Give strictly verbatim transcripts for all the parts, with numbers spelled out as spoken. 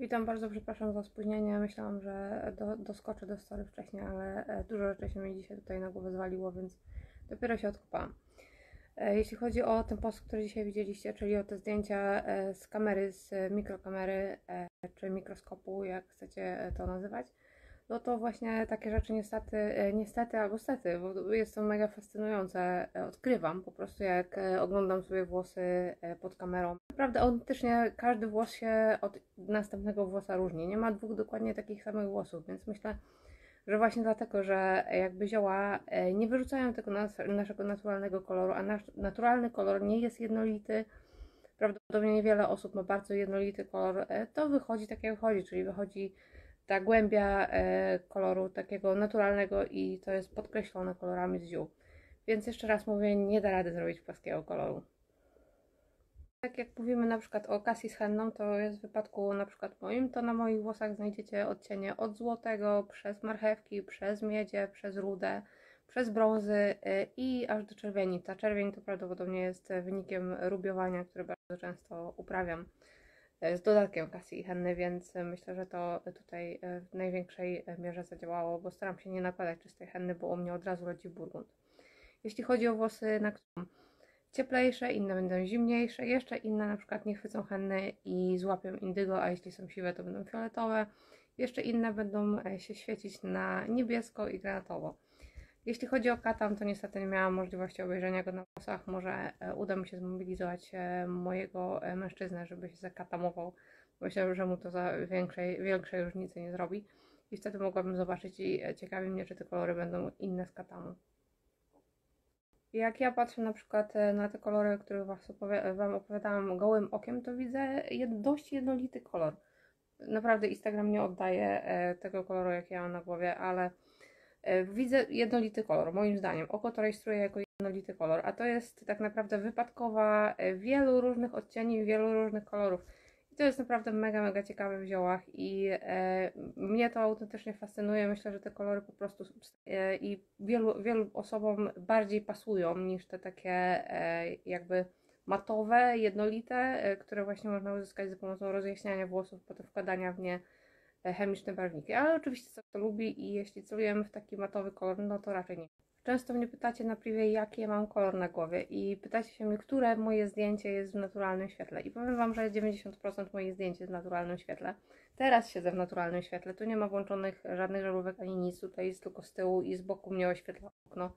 Witam, bardzo przepraszam za spóźnienie. Myślałam, że do, doskoczę do story wcześniej, ale e, dużo rzeczy się mi dzisiaj tutaj na głowę zwaliło, więc dopiero się odkopałam. E, Jeśli chodzi o ten post, który dzisiaj widzieliście, czyli o te zdjęcia e, z kamery, z mikrokamery, e, czy mikroskopu, jak chcecie e, to nazywać, no to właśnie takie rzeczy niestety, e, niestety albo stety, bo jest to mega fascynujące. E, Odkrywam po prostu, jak e, oglądam sobie włosy e, pod kamerą. Naprawdę autentycznie każdy włos się od następnego włosa różni. Nie ma dwóch dokładnie takich samych włosów, więc myślę, że właśnie dlatego, że jakby zioła e, nie wyrzucają tego nas, naszego naturalnego koloru, a nasz naturalny kolor nie jest jednolity. Prawdopodobnie niewiele osób ma bardzo jednolity kolor, e, to wychodzi tak jak wychodzi, czyli wychodzi ta głębia e, koloru takiego naturalnego i to jest podkreślone kolorami z ziół. Więc jeszcze raz mówię, nie da rady zrobić płaskiego koloru. Tak jak mówimy na przykład o Cassie z henną, to jest w wypadku na przykład moim, to na moich włosach znajdziecie odcienie od złotego, przez marchewki, przez miedzie, przez rudę, przez brązy y, i aż do czerwieni. Ta czerwień to prawdopodobnie jest wynikiem rubiowania, które bardzo często uprawiam y, z dodatkiem Cassie i henny, więc myślę, że to tutaj y, w największej mierze zadziałało, bo staram się nie nakładać czystej henny, bo u mnie od razu leci burgund. Jeśli chodzi o włosy, na którym cieplejsze, inne będą zimniejsze, jeszcze inne na przykład nie chwycą henny i złapią indygo, a jeśli są siwe, to będą fioletowe. Jeszcze inne będą się świecić na niebiesko i granatowo. Jeśli chodzi o katam, to niestety nie miałam możliwości obejrzenia go na włosach. Może uda mi się zmobilizować mojego mężczyznę, żeby się zakatamował. Myślę, że mu to za większej, większej różnicy nie zrobi. I wtedy mogłabym zobaczyć i ciekawi mnie, czy te kolory będą inne z katamu. Jak ja patrzę na przykład na te kolory, o których was opowi- Wam opowiadałam gołym okiem, to widzę jed dość jednolity kolor. Naprawdę Instagram nie oddaje e, tego koloru, jak ja mam na głowie, ale e, widzę jednolity kolor, moim zdaniem. Oko to rejestruje jako jednolity kolor, a to jest tak naprawdę wypadkowa e, wielu różnych odcieni, wielu różnych kolorów. I to jest naprawdę mega, mega ciekawe w ziołach i e, mnie to autentycznie fascynuje. Myślę, że te kolory po prostu e, i wielu, wielu osobom bardziej pasują niż te takie e, jakby matowe, jednolite, e, które właśnie można uzyskać za pomocą rozjaśniania włosów, potem wkładania w nie e, chemiczne barwniki. Ale oczywiście co kto lubi i jeśli celujemy w taki matowy kolor, no to raczej nie. Często mnie pytacie na privie, jaki mam kolor na głowie i pytacie się mnie, które moje zdjęcie jest w naturalnym świetle. I powiem Wam, że dziewięćdziesiąt procent moich zdjęć jest w naturalnym świetle. Teraz siedzę w naturalnym świetle, tu nie ma włączonych żadnych żarówek ani nic, tutaj jest tylko z tyłu i z boku mnie oświetla okno.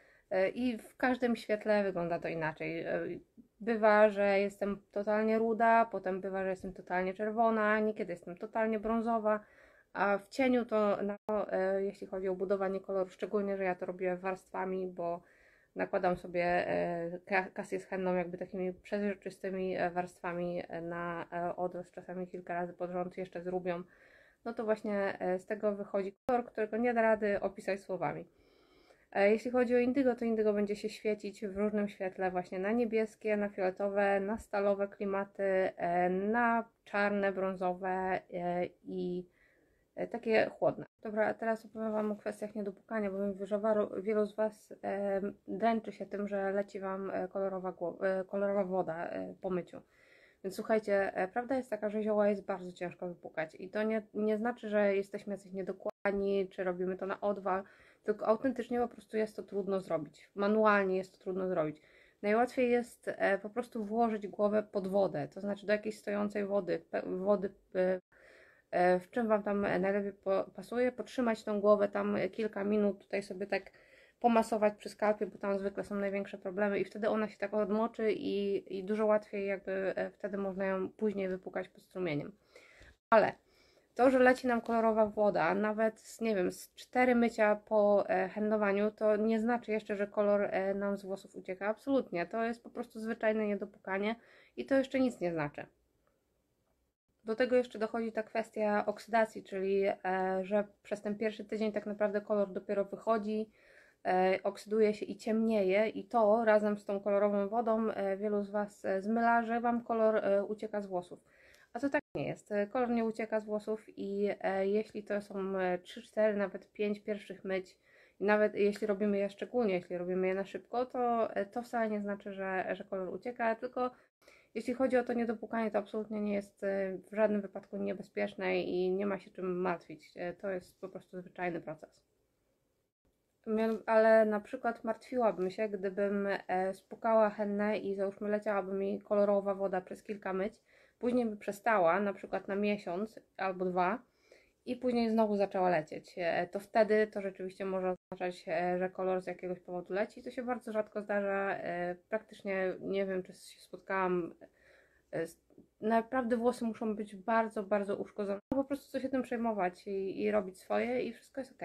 I w każdym świetle wygląda to inaczej. Bywa, że jestem totalnie ruda, potem bywa, że jestem totalnie czerwona, niekiedy jestem totalnie brązowa. A w cieniu to, no, e, jeśli chodzi o budowanie koloru, szczególnie, że ja to robię warstwami, bo nakładam sobie e, Cassię z henną jakby takimi przezroczystymi warstwami na e, odrost, czasami kilka razy pod rząd, jeszcze z rubią, no to właśnie e, z tego wychodzi kolor, którego nie da rady opisać słowami. E, jeśli chodzi o indygo, to indygo będzie się świecić w różnym świetle, właśnie na niebieskie, na fioletowe, na stalowe klimaty, e, na czarne, brązowe e, i takie chłodne. Dobra, a teraz opowiem Wam o kwestiach niedopukania, bo wiem, że wielu z Was e, dręczy się tym, że leci Wam kolorowa, e, kolorowa woda e, po myciu. Więc słuchajcie, e, prawda jest taka, że zioła jest bardzo ciężko wypukać i to nie, nie znaczy, że jesteśmy jacyś niedokładni, czy robimy to na odwal, tylko autentycznie po prostu jest to trudno zrobić. Manualnie jest to trudno zrobić. Najłatwiej jest e, po prostu włożyć głowę pod wodę, to znaczy do jakiejś stojącej wody, wody e, w czym Wam tam najlepiej pasuje, potrzymać tą głowę tam kilka minut, tutaj sobie tak pomasować przy skalpie, bo tam zwykle są największe problemy i wtedy ona się tak odmoczy i, i dużo łatwiej jakby wtedy można ją później wypukać pod strumieniem. Ale to, że leci nam kolorowa woda, nawet z, nie wiem, z cztery mycia po handlowaniu, to nie znaczy jeszcze, że kolor nam z włosów ucieka. Absolutnie, to jest po prostu zwyczajne niedopukanie i to jeszcze nic nie znaczy. Do tego jeszcze dochodzi ta kwestia oksydacji, czyli e, że przez ten pierwszy tydzień tak naprawdę kolor dopiero wychodzi, e, oksyduje się i ciemnieje i to razem z tą kolorową wodą e, wielu z Was zmyla, że Wam kolor e, ucieka z włosów. A to tak nie jest. Kolor nie ucieka z włosów i e, jeśli to są trzy, cztery, nawet pięć pierwszych myć, i nawet jeśli robimy je szczególnie, jeśli robimy je na szybko, to e, to wcale nie znaczy, że, że kolor ucieka, tylko Jeśli chodzi o to niedopłukanie, to absolutnie nie jest w żadnym wypadku niebezpieczne i nie ma się czym martwić. To jest po prostu zwyczajny proces. Ale na przykład martwiłabym się, gdybym spłukała hennę i załóżmy leciałaby mi kolorowa woda przez kilka myć, później by przestała, na przykład na miesiąc albo dwa i później znowu zaczęła lecieć. To wtedy to rzeczywiście może oznaczać, że kolor z jakiegoś powodu leci. To się bardzo rzadko zdarza. Praktycznie nie wiem, czy się spotkałam. Naprawdę włosy muszą być bardzo, bardzo uszkodzone. Po prostu coś się tym przejmować i, i robić swoje i wszystko jest ok.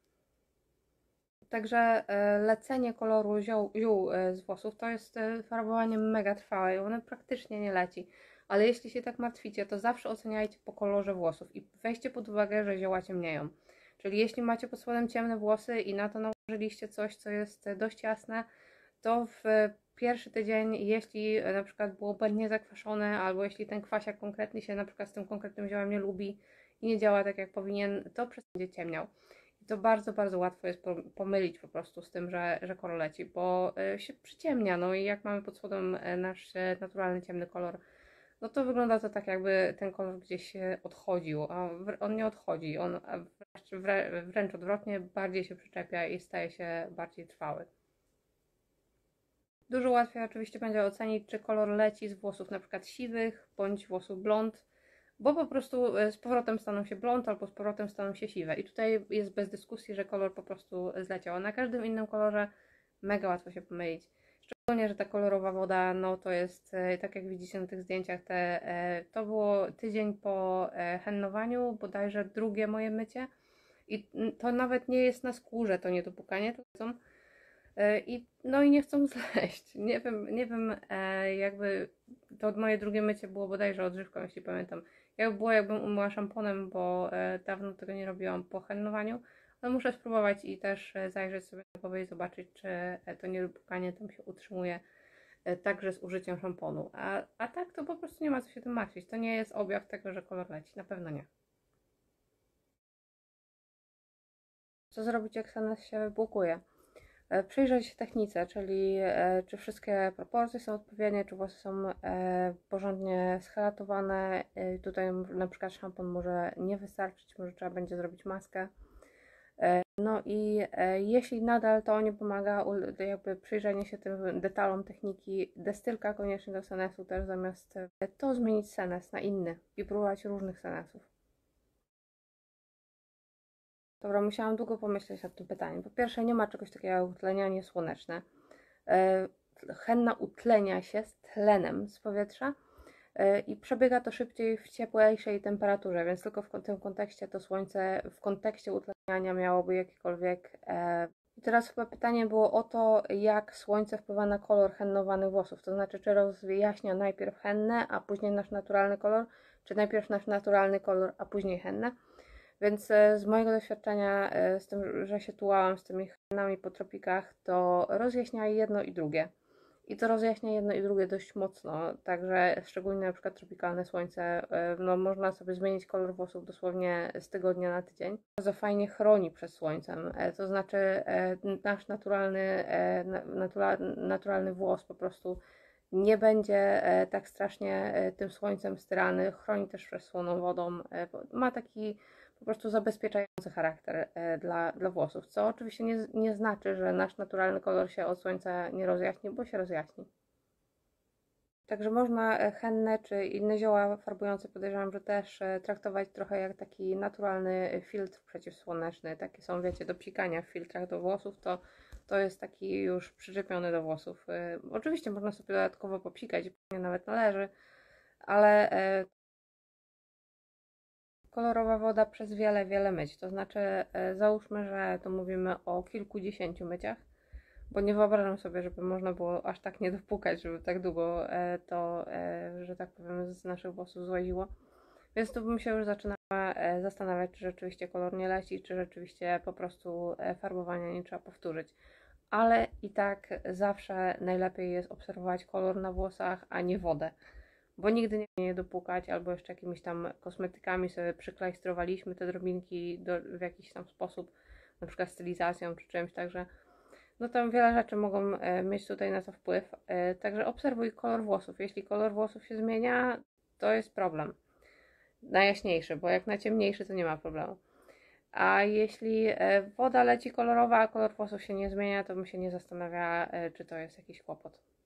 Także lecenie koloru ziół, ziół z włosów to jest farbowanie mega trwałe i one praktycznie nie leci. Ale jeśli się tak martwicie, to zawsze oceniajcie po kolorze włosów i weźcie pod uwagę, że zioła ciemnieją. Czyli jeśli macie pod spodem ciemne włosy i na to nałożyliście coś, co jest dość jasne, to w pierwszy tydzień, jeśli na przykład było błędnie zakwaszone, albo jeśli ten kwasiak konkretny się na przykład z tym konkretnym ziołem nie lubi i nie działa tak jak powinien, to będzie ciemniał. I to bardzo, bardzo łatwo jest pomylić po prostu z tym, że, że kolor leci, bo się przyciemnia. No i jak mamy pod spodem nasz naturalny ciemny kolor, no to wygląda to tak, jakby ten kolor gdzieś odchodził, a on nie odchodzi, on wręcz, wręcz odwrotnie, bardziej się przyczepia i staje się bardziej trwały. Dużo łatwiej oczywiście będzie ocenić, czy kolor leci z włosów na przykład siwych, bądź włosów blond, bo po prostu z powrotem staną się blond albo z powrotem staną się siwe. I tutaj jest bez dyskusji, że kolor po prostu zleciał. A na każdym innym kolorze mega łatwo się pomylić. Szczególnie, że ta kolorowa woda, no to jest, tak jak widzicie na tych zdjęciach, te, to było tydzień po hennowaniu, bodajże drugie moje mycie. I to nawet nie jest na skórze to niedopłukanie, to są I, no i nie chcą zleść. Nie wiem, nie wiem jakby to moje drugie mycie było bodajże odżywką, jeśli pamiętam. Jak było, jakbym umyła szamponem, bo dawno tego nie robiłam po hennowaniu, ale muszę spróbować i też zajrzeć sobie na głowę i zobaczyć, czy to niedopłukanie tam się utrzymuje także z użyciem szamponu. A, a tak to po prostu nie ma co się tym martwić. To nie jest objaw tego, że kolor leci. Na pewno nie. Co zrobić, jak sanes się wybłukuje? Przyjrzeć się technice, czyli czy wszystkie proporcje są odpowiednie, czy włosy są porządnie schelatowane. Tutaj na przykład szampon może nie wystarczyć, może trzeba będzie zrobić maskę. No i jeśli nadal to nie pomaga, jakby przyjrzenie się tym detalom techniki, destylka koniecznie do senesu też, zamiast to zmienić senes na inny i próbować różnych senesów. Dobra, musiałam długo pomyśleć nad tym pytaniem. Po pierwsze, nie ma czegoś takiego jak utlenianie słoneczne. Henna utlenia się z tlenem z powietrza i przebiega to szybciej w ciepłejszej temperaturze, więc tylko w tym kontekście to słońce w kontekście utleniania miałoby jakikolwiek. I teraz chyba pytanie było o to, jak słońce wpływa na kolor hennowanych włosów, to znaczy czy rozjaśnia najpierw hennę, a później nasz naturalny kolor, czy najpierw nasz naturalny kolor, a później hennę. Więc z mojego doświadczenia, z tym, że się tułałam z tymi hennami po tropikach, to rozjaśnia jedno i drugie. I to rozjaśnia jedno i drugie dość mocno, także szczególnie na przykład tropikalne słońce, no można sobie zmienić kolor włosów dosłownie z tygodnia na tydzień. Bardzo fajnie chroni przed słońcem, to znaczy nasz naturalny, natura, naturalny włos po prostu nie będzie tak strasznie tym słońcem styrany, chroni też przed słoną wodą, ma taki po prostu zabezpieczający charakter dla, dla włosów, co oczywiście nie, nie znaczy, że nasz naturalny kolor się od słońca nie rozjaśni, bo się rozjaśni. Także można hennę czy inne zioła farbujące, podejrzewam, że też traktować trochę jak taki naturalny filtr przeciwsłoneczny. Takie są, wiecie, do psikania w filtrach do włosów, to, to jest taki już przyczepiony do włosów. Oczywiście można sobie dodatkowo popsikać, nawet należy, ale kolorowa woda przez wiele, wiele myć. To znaczy, e, załóżmy, że to mówimy o kilkudziesięciu myciach, bo nie wyobrażam sobie, żeby można było aż tak nie dopłukać, żeby tak długo e, to, e, że tak powiem, z naszych włosów złaziło. Więc tu bym się już zaczynała e, zastanawiać, czy rzeczywiście kolor nie leci, czy rzeczywiście po prostu e, farbowania nie trzeba powtórzyć. Ale i tak zawsze najlepiej jest obserwować kolor na włosach, a nie wodę. Bo nigdy nie nie dopłukać, albo jeszcze jakimiś tam kosmetykami sobie przyklejstrowaliśmy te drobinki do, w jakiś tam sposób, na przykład stylizacją czy czymś, także no tam wiele rzeczy mogą e, mieć tutaj na to wpływ. E, Także obserwuj kolor włosów. Jeśli kolor włosów się zmienia, to jest problem. Najjaśniejszy, bo jak na ciemniejszy, to nie ma problemu. A jeśli e, woda leci kolorowa, a kolor włosów się nie zmienia, to bym się nie zastanawiała, e, czy to jest jakiś kłopot.